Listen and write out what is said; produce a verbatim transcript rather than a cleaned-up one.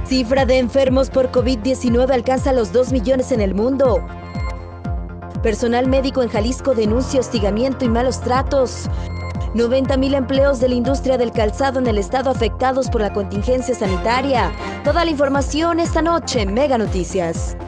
Cifra de enfermos por COVID diecinueve alcanza los dos millones en el mundo. Personal médico en Jalisco denuncia hostigamiento y malos tratos. noventa mil empleos de la industria del calzado en el estado afectados por la contingencia sanitaria. Toda la información esta noche en Mega Noticias.